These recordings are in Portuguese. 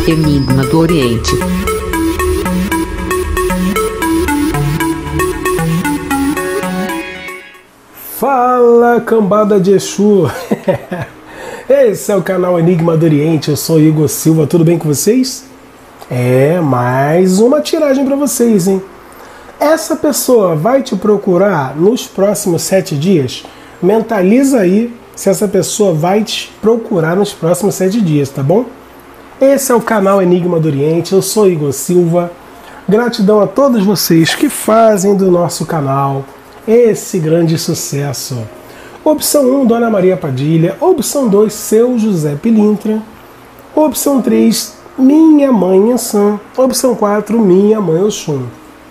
Enigma do Oriente. Fala, cambada de Exu! Esse é o canal Enigma do Oriente, eu sou Igor Silva, tudo bem com vocês? Mais uma tiragem para vocês, hein? Essa pessoa vai te procurar nos próximos 7 dias? Mentaliza aí se essa pessoa vai te procurar nos próximos 7 dias, tá bom? Esse é o canal Enigma do Oriente, eu sou Igor Silva. Gratidão a todos vocês que fazem do nosso canal esse grande sucesso. Opção 1, Dona Maria Padilha. Opção 2, Seu José Pilintra. Opção 3, Minha Mãe Ansan. Opção 4, Minha Mãe Oxum.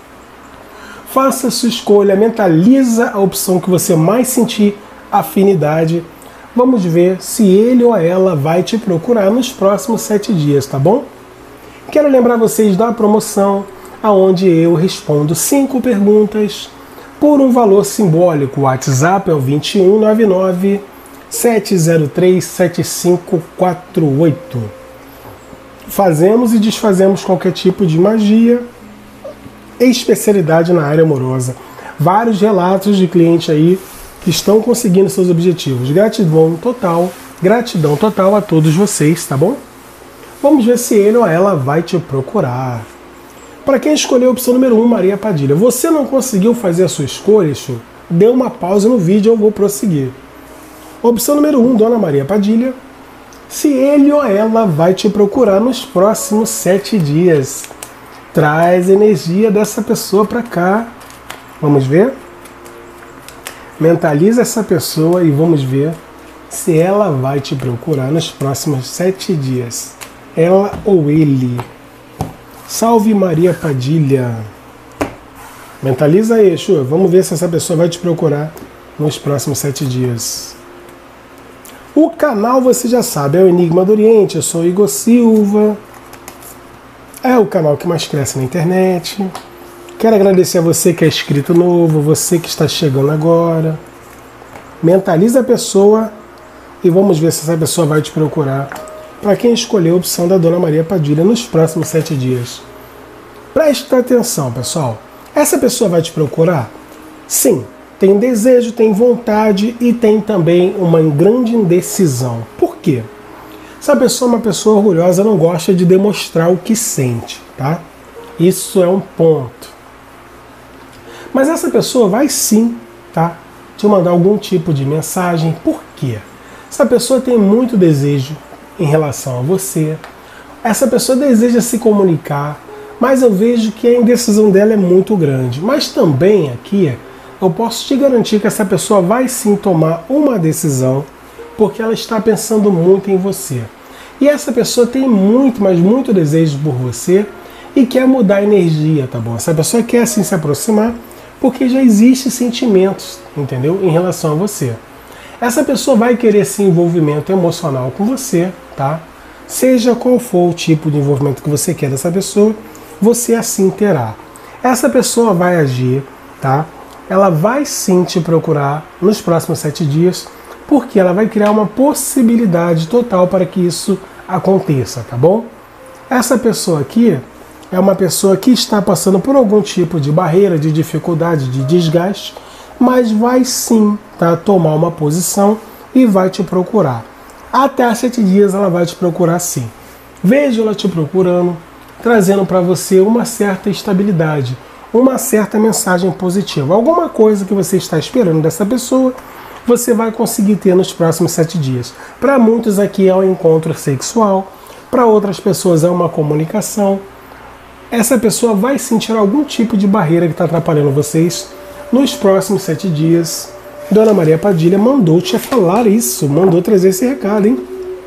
Faça a sua escolha, mentaliza a opção que você mais sentir afinidade. Vamos ver se ele ou ela vai te procurar nos próximos 7 dias, tá bom? Quero lembrar vocês da promoção, onde eu respondo 5 perguntas por um valor simbólico. O WhatsApp é o 2199 703 7548. Fazemos e desfazemos qualquer tipo de magia e especialidade na área amorosa. Vários relatos de cliente aí que estão conseguindo seus objetivos. Gratidão total a todos vocês, tá bom? Vamos ver se ele ou ela vai te procurar. Para quem escolheu a opção número 1, Maria Padilha, você não conseguiu fazer a sua escolha, dê uma pausa no vídeo, eu vou prosseguir. Opção número 1, Dona Maria Padilha, se ele ou ela vai te procurar nos próximos 7 dias. Traz energia dessa pessoa para cá. Vamos ver? Mentaliza essa pessoa e vamos ver se ela vai te procurar nos próximos 7 dias. Ela ou ele. Salve Maria Padilha. Mentaliza aí, Exu. Vamos ver se essa pessoa vai te procurar nos próximos 7 dias. O canal você já sabe, é o Enigma do Oriente. Eu sou Igor Silva. É o canal que mais cresce na internet. Quero agradecer a você que é inscrito novo, você que está chegando agora. Mentaliza a pessoa e vamos ver se essa pessoa vai te procurar. Para quem escolheu a opção da Dona Maria Padilha nos próximos 7 dias. Preste atenção, pessoal. Essa pessoa vai te procurar? Sim, tem desejo, tem vontade e tem também uma grande indecisão. Por quê? Essa pessoa é uma pessoa orgulhosa, não gosta de demonstrar o que sente, tá? Isso é um ponto. Mas essa pessoa vai sim, tá, te mandar algum tipo de mensagem. Por quê? Essa pessoa tem muito desejo em relação a você. Essa pessoa deseja se comunicar, mas eu vejo que a indecisão dela é muito grande. Mas também aqui, eu posso te garantir que essa pessoa vai sim tomar uma decisão, porque ela está pensando muito em você. E essa pessoa tem muito, mas muito desejo por você e quer mudar a energia, tá bom? Essa pessoa quer sim se aproximar, porque já existem sentimentos, entendeu? Em relação a você. Essa pessoa vai querer esse envolvimento emocional com você, tá? Seja qual for o tipo de envolvimento que você quer dessa pessoa, você assim terá. Essa pessoa vai agir, tá? Ela vai sim te procurar nos próximos 7 dias, porque ela vai criar uma possibilidade total para que isso aconteça, tá bom? Essa pessoa aqui é uma pessoa que está passando por algum tipo de barreira, de dificuldade, de desgaste, mas vai sim, tá, tomar uma posição e vai te procurar. Até 7 dias ela vai te procurar sim. Veja ela te procurando, trazendo para você uma certa estabilidade, uma certa mensagem positiva. Alguma coisa que você está esperando dessa pessoa, você vai conseguir ter nos próximos 7 dias. Para muitos aqui é um encontro sexual, para outras pessoas é uma comunicação. Essa pessoa vai sentir algum tipo de barreira que está atrapalhando vocês nos próximos 7 dias. Dona Maria Padilha mandou te falar isso, mandou trazer esse recado, hein?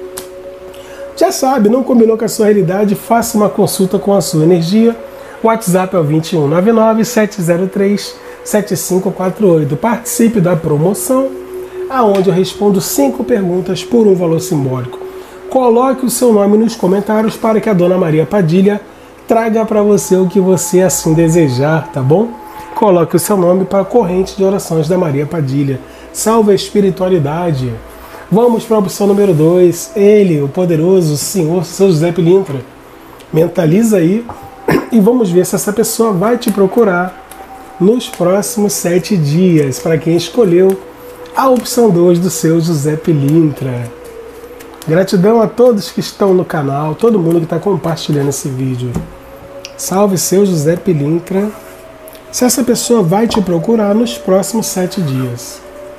Já sabe, não combinou com a sua realidade? Faça uma consulta com a sua energia. O WhatsApp é o 2199 703 7548. Participe da promoção, aonde eu respondo 5 perguntas por um valor simbólico. Coloque o seu nome nos comentários para que a Dona Maria Padilha traga para você o que você assim desejar, tá bom? Coloque o seu nome para a corrente de orações da Maria Padilha. Salve a espiritualidade. Vamos para a opção número 2. Ele, o poderoso Senhor Seu José Pilintra. Mentaliza aí e vamos ver se essa pessoa vai te procurar nos próximos 7 dias, para quem escolheu a opção 2 do seu José Pilintra. Gratidão a todos que estão no canal, todo mundo que está compartilhando esse vídeo. Salve seu José Pilintra. Se essa pessoa vai te procurar nos próximos 7 dias.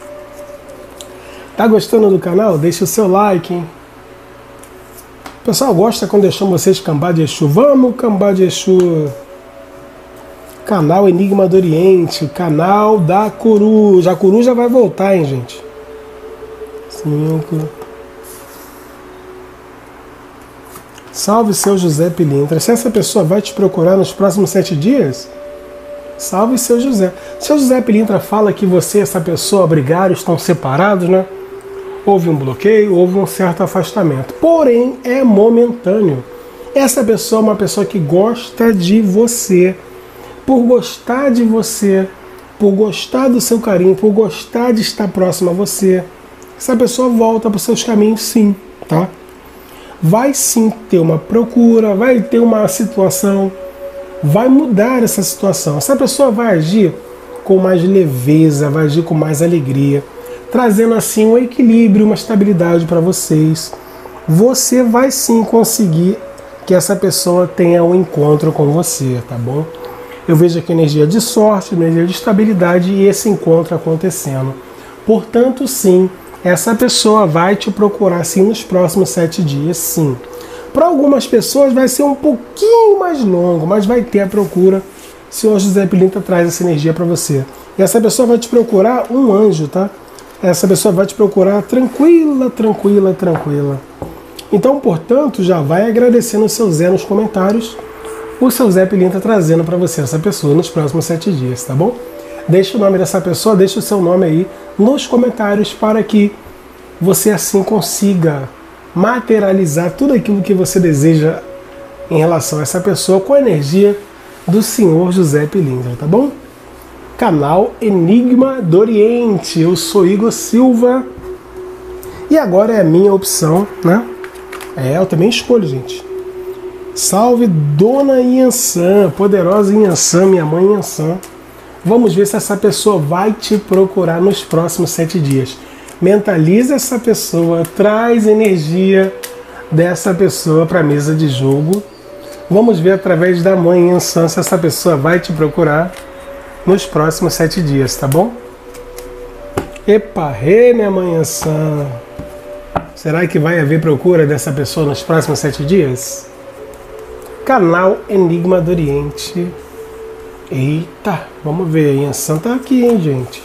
Tá gostando do canal? Deixa o seu like, hein? O pessoal gosta quando eu chamo vocês de Cambá de Exu. Vamos, Cambá de Exu. Canal Enigma do Oriente, canal da Coruja. A Coruja vai voltar, hein, gente? 5. Salve seu José Pilintra. Se essa pessoa vai te procurar nos próximos 7 dias, salve seu José. Seu José Pilintra fala que você e essa pessoa brigaram, estão separados, né? Houve um bloqueio, houve um certo afastamento. Porém, é momentâneo. Essa pessoa é uma pessoa que gosta de você. Por gostar de você, por gostar do seu carinho, por gostar de estar próximo a você, essa pessoa volta para os seus caminhos, sim, tá? Vai sim ter uma procura, vai ter uma situação, vai mudar essa situação. Essa pessoa vai agir com mais leveza, vai agir com mais alegria, trazendo assim um equilíbrio, uma estabilidade para vocês. Você vai sim conseguir que essa pessoa tenha um encontro com você, tá bom? Eu vejo aqui energia de sorte, energia de estabilidade e esse encontro acontecendo. Portanto, sim, essa pessoa vai te procurar sim nos próximos 7 dias, sim. Para algumas pessoas vai ser um pouquinho mais longo, mas vai ter a procura. O senhor José Pilintra traz essa energia para você. E essa pessoa vai te procurar um anjo, tá? Essa pessoa vai te procurar tranquila, tranquila, tranquila. Então, portanto, já vai agradecendo o seu Zé nos comentários. O seu Zé Pilintra trazendo para você essa pessoa nos próximos 7 dias, tá bom? Deixa o nome dessa pessoa, deixa o seu nome aí nos comentários para que você assim consiga materializar tudo aquilo que você deseja em relação a essa pessoa com a energia do senhor José Pilintra, tá bom? Canal Enigma do Oriente, eu sou Igor Silva e agora é a minha opção, né? Eu também escolho, gente. Salve Dona Inhansã, poderosa Inhansã, minha mãe Inhansã. Vamos ver se essa pessoa vai te procurar nos próximos 7 dias. Mentaliza essa pessoa, traz energia dessa pessoa para a mesa de jogo. Vamos ver através da mãe Inhansã se essa pessoa vai te procurar nos próximos 7 dias, tá bom? Epa, minha mãe Inhansã. Será que vai haver procura dessa pessoa nos próximos 7 dias? Canal Enigma do Oriente. Eita, vamos ver. A Inhansã tá aqui, hein, gente.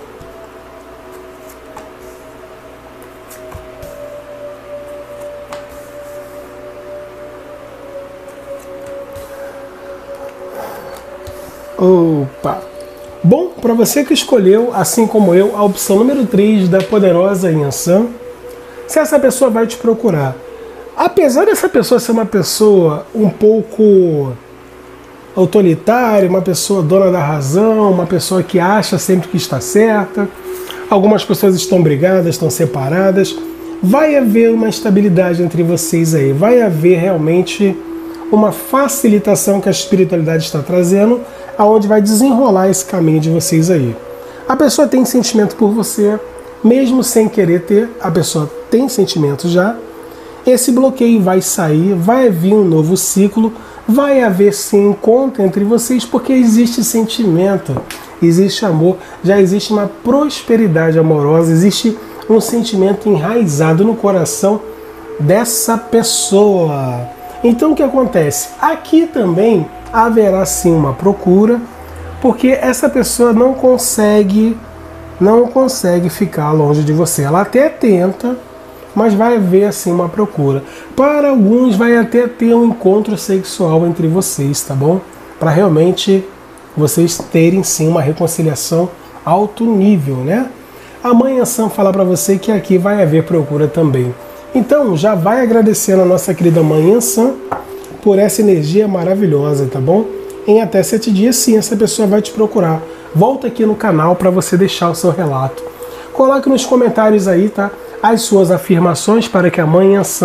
Opa! Bom, para você que escolheu, assim como eu, a opção número 3 da poderosa Inhansã, se essa pessoa vai te procurar. Apesar dessa pessoa ser uma pessoa um pouco autoritária, uma pessoa dona da razão, uma pessoa que acha sempre que está certa, algumas pessoas estão brigadas, estão separadas, vai haver uma estabilidade entre vocês aí, vai haver realmente uma facilitação que a espiritualidade está trazendo, aonde vai desenrolar esse caminho de vocês aí. A pessoa tem sentimento por você, mesmo sem querer ter, a pessoa tem sentimento já. Esse bloqueio vai sair, vai vir um novo ciclo, vai haver sim encontro entre vocês, porque existe sentimento, existe amor, já existe uma prosperidade amorosa, existe um sentimento enraizado no coração dessa pessoa. Então o que acontece? Aqui também haverá sim uma procura, porque essa pessoa não consegue ficar longe de você. Ela até tenta, mas vai haver assim uma procura. Para alguns vai até ter um encontro sexual entre vocês, tá bom? Para realmente vocês terem sim uma reconciliação alto nível, né? A mãe Inhansã fala para você que aqui vai haver procura também. Então já vai agradecendo a nossa querida mãe Inhansã por essa energia maravilhosa, tá bom? Em até 7 dias sim, essa pessoa vai te procurar. Volta aqui no canal para você deixar o seu relato. Coloque nos comentários aí, tá? As suas afirmações para que a mãe Inhansã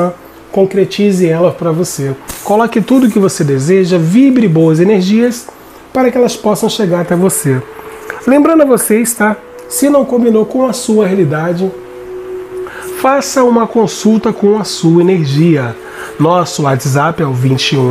concretize ela para você. Coloque tudo que você deseja, vibre boas energias para que elas possam chegar até você. Lembrando a vocês, tá? Se não combinou com a sua realidade, faça uma consulta com a sua energia. Nosso WhatsApp é o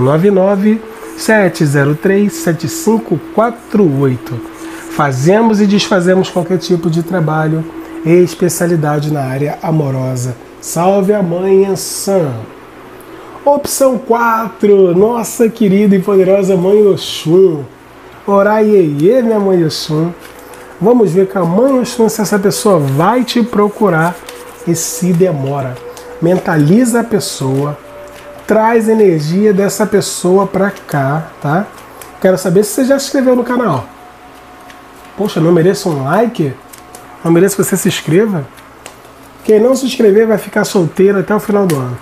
2199-703-7548. Fazemos e desfazemos qualquer tipo de trabalho e especialidade na área amorosa. Salve a Mãe Ansã. Opção 4, nossa querida e poderosa Mãe Oxum. Orai, iê, minha Mãe Oxum. Vamos ver com a Mãe Oxum se essa pessoa vai te procurar e se demora. Mentaliza a pessoa, traz energia dessa pessoa pra cá, tá? Quero saber se você já se inscreveu no canal. Poxa, não mereço um like? Não mereço que você se inscreva? Quem não se inscrever vai ficar solteiro até o final do ano.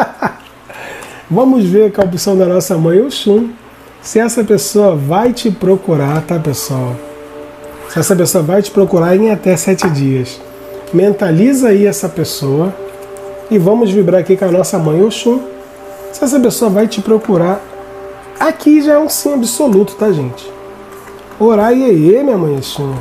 Vamos ver com a opção da nossa Mãe Oxum se essa pessoa vai te procurar, tá, pessoal? Se essa pessoa vai te procurar em até 7 dias. Mentaliza aí essa pessoa e vamos vibrar aqui com a nossa Mãe Oxum. Se essa pessoa vai te procurar, aqui já é um sim absoluto, tá, gente? Orai, iê, minha Mãe Oxum.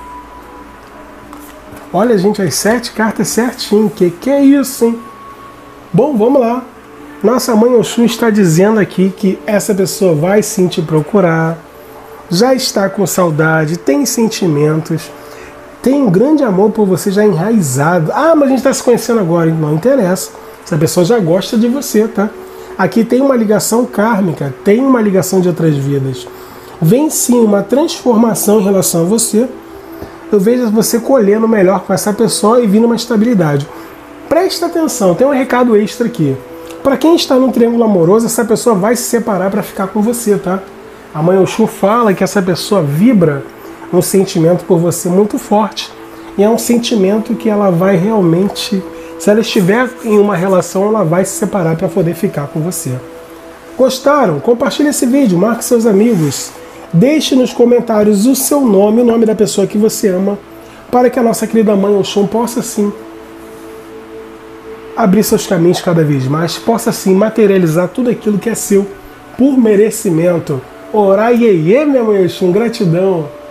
Olha, gente, as 7 cartas certinho. Que é isso, hein? Bom, vamos lá. Nossa Mãe Oxum está dizendo aqui que essa pessoa vai sim te procurar, já está com saudade, tem sentimentos, tem um grande amor por você já enraizado. Ah, mas a gente está se conhecendo agora, não interessa. Essa pessoa já gosta de você, tá? Aqui tem uma ligação kármica, tem uma ligação de outras vidas. Vem sim uma transformação em relação a você. Eu vejo você colhendo melhor com essa pessoa e vindo uma estabilidade. Presta atenção, tem um recado extra aqui. Para quem está no triângulo amoroso, essa pessoa vai se separar para ficar com você, tá? A Mãe Oxum fala que essa pessoa vibra um sentimento por você muito forte. E é um sentimento que ela vai realmente, se ela estiver em uma relação, ela vai se separar para poder ficar com você. Gostaram? Compartilhe esse vídeo, marque seus amigos. Deixe nos comentários o seu nome, o nome da pessoa que você ama, para que a nossa querida Mãe Oxum possa sim abrir seus caminhos cada vez mais, possa sim materializar tudo aquilo que é seu por merecimento. Orai, iê, minha Mãe Oxum, gratidão.